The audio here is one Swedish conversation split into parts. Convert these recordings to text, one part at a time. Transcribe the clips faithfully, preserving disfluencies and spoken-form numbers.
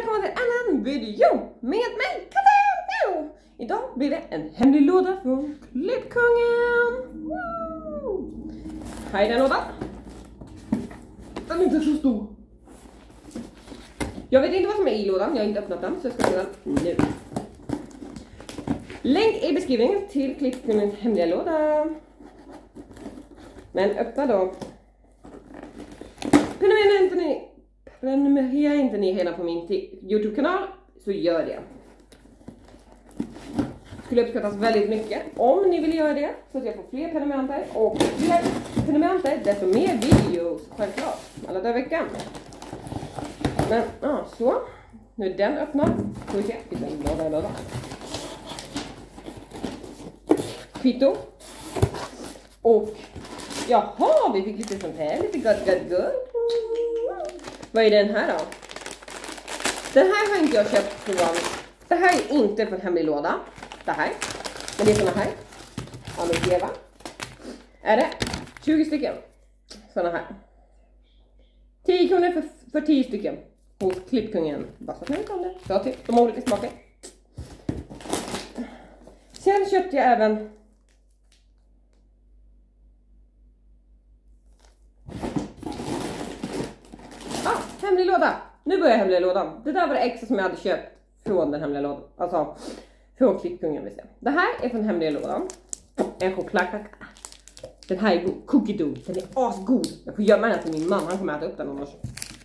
välkomna till en annan video med mig, Katarina! Idag blir det en hemlig låda från Klippkungen! Woo! Här är den lådan. Den är inte så stor. Jag vet inte vad som är i lådan, jag har inte öppnat den så jag ska göra den nu. Länk i beskrivningen till Klippkungens hemliga låda. Men öppna då. Prenumerera inte ni, prenumerera inte ni hela på min YouTube-kanal så gör det. Skulle uppskattas väldigt mycket om ni vill göra det så att jag får fler prenumeranter och fler prenumeranter desto mer videos självklart alla dagar i veckan. Men ja, så nu är den öppnad. Får vi se, vilken låda är låda. Kvitto. Och jaha, vi fick lite sånt här, lite gott, gott, gott. Vad är den här då? Den här har inte jag köpt från. Det här är inte från hemlig låda. Det här. Men det är såna här. Ja, nu ser jag. Är det tjugo stycken såna här. tio kronor för, för tio stycken. Hos Klippkungen. Bara så att ni kan det. Så till. De har olika smaker. Sen köpte jag även hemlig låda. Nu börjar hemliga lådan. Det där var det extra som jag hade köpt från den hemliga lådan. Alltså från Klippkungen vill säga. Det här är från hemliga lådan. En chokladkaka. Den här är god. Cookie dough. Den är asgod. Jag får gömma den till min man. Han kommer äta upp den annars.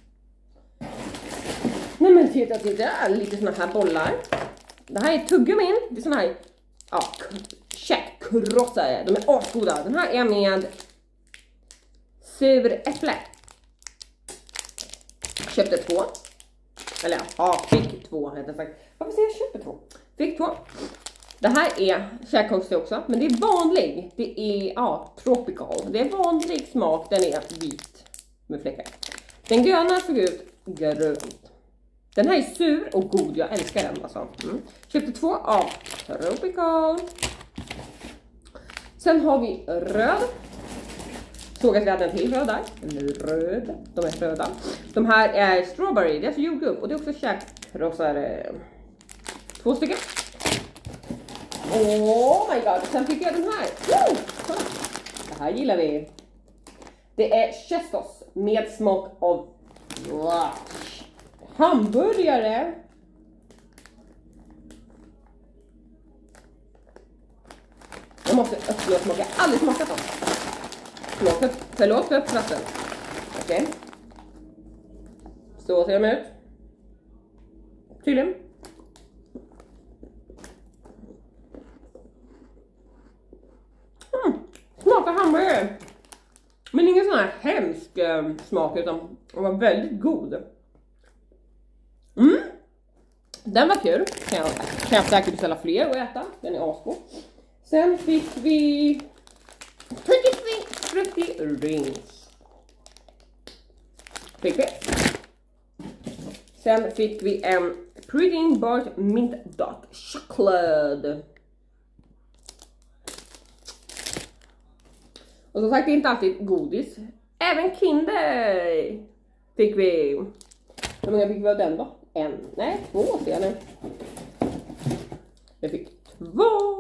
Nej men titta, titta. Lite såna här bollar. Det här är tuggummin. Det är såna här. Ja, käkkrossare. De är asgoda. Den här är med suräpple. Köpte två. Eller ja, fick två heter det sagt. Varför säger jag köpte två? Fick två. Det här är käkkost också. Men det är vanlig. Det är ja, tropical. Det är vanlig smak. Den är vit med fläckar. Den gröna såg ut grönt. Den här är sur och god. Jag älskar den alltså. Mm. Köpte två av tropical. Sen har vi röd. Såg att vi hade en till röd där. En röd. De är röda. De här är strawberry. Det är alltså jordgubb. Och det är också käkkrossare. Två stycken. Oh my god. Sen fick jag den här. Woo! Det här gillar vi. Det är Chestos. Med smak av wow, hamburgare. Jag måste öppna och smaka. Jag har aldrig smakat dem. Förlåt, förlåt för uppfatten. Okej. Okay. Så ser de ut. Tydligen. Mm. Smakar hamburgare. Men ingen sån här hemsk eh, smak utan den var väldigt god. Mm. Den var kul. Kan jag, kan jag säkert beställa fler och äta. Den är asgod. Sen fick vi Fruity rings. Fick vi. Sen fick vi en Pretty Bart Mint Dark Chocolate. Och som sagt, det är inte alltid godis. Även Kinder fick vi. Hur många fick vi av den då? En, nej två ser jag nu. Vi fick två.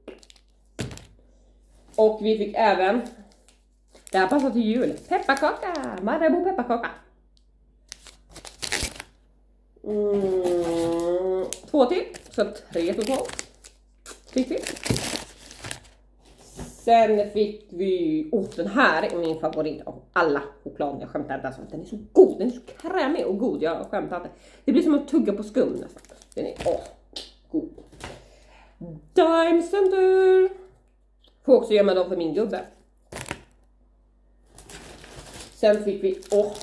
Och vi fick även, det här passar till jul, pepparkaka, Marabou pepparkaka. Mm, två till, så tre totalt. Fick vi. Sen fick vi, åh oh, den här är min favorit av alla choklad. Jag skämtar inte, alltså, den är så god, den är så krämig och god. Jag skämtar inte. Det blir som att tugga på skum nästan. Den är åh, oh, god. Dime Center. Får också gömma dem för min gubbe. Sen fick vi, åh, oh,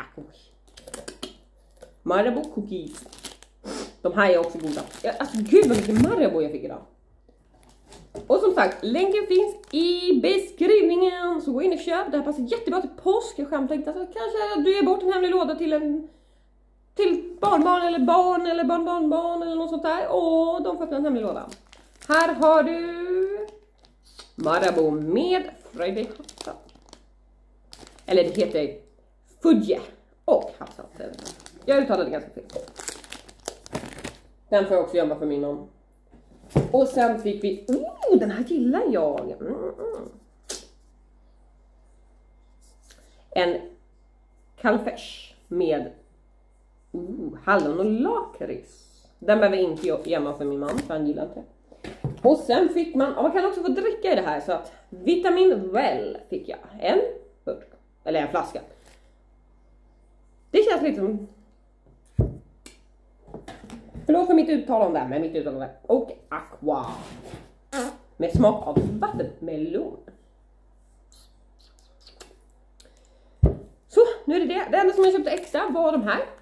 Marabou cookies. De här är också goda. Ja, alltså gud vad mycket Marabou jag fick idag. Och som sagt, länken finns i beskrivningen. Så gå in och köp. Det här passar jättebra till påsk. Jag skämtar inte. Alltså, kanske du ger bort en hemlig låda till en till barnbarn eller barn eller barnbarnbarn eller något sånt där. Och de får öppna en hemlig låda. Här har du Marabou med Friday havsalt. Eller det heter Fudge och havsalt. Jag uttalade det ganska fel. Den får jag också gömma för min man. Och sen fick vi, oh, den här gillar jag. Mm, mm. En calfesh med oh, hallon och lakrits. Den behöver inte jag gömma för min man, för han gillar inte. Och sen fick man, och man kan också få dricka i det här, så att vitamin well fick jag. En burk, eller en flaska. Det känns lite som, förlåt för mitt uttalande där, med mitt uttalande. Och aqua. Med smak av vattenmelon. Så, nu är det det. Det enda som jag köpte extra var de här.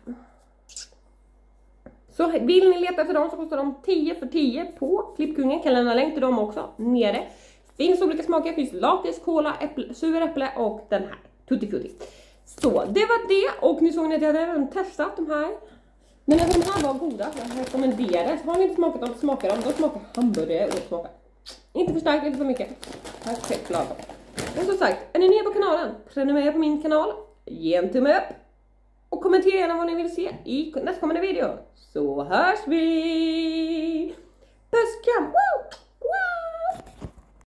Så vill ni leta efter dem så kostar de tio för tio på Klippkungen. Kan lämna länk till dem också nere. Finns olika smaker. Finns lakrits, cola, äpple, sur äpple och den här. Tutti frutti. Så, det var det. Och nu såg ni att jag hade även testat de här. Men när de här var goda, jag rekommenderar. Har ni inte smakat dem, smakar dem. De smakar hamburgare och smakar. Inte för starkt, inte för mycket. Perfekt lagom. Och som sagt, är ni nya på kanalen, prenumerera på min kanal. Ge en tumme upp. Och kommentera gärna vad ni vill se i nästkommande video. Så hörs vi! Puss, kram! Wow! Wow!